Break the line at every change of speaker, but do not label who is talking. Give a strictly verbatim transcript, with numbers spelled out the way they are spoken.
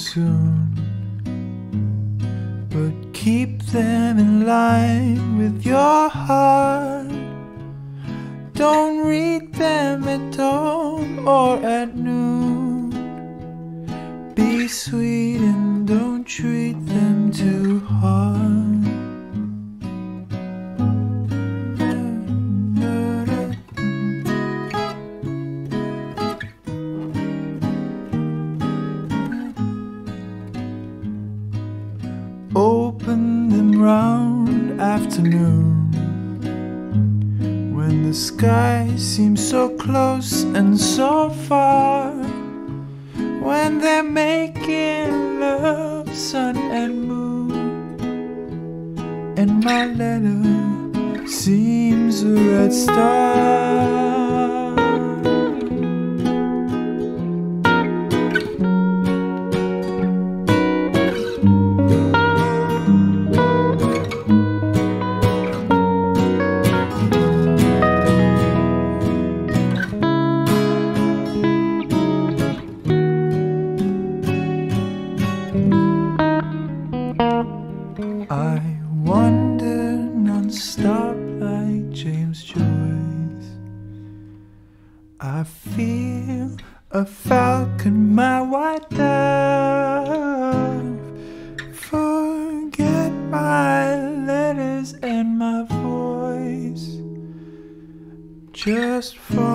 soon, but keep them in line with your heart. Don't read them at dawn or at noon. Be sweet and don't treat them too hard. Open them round afternoon, when the sky seems so close and so far, when they're making love, sun and moon, and my letter seems a red star. I wander non-stop like James Joyce. I feel a falcon, my white dove. Forget my letters and my voice, just for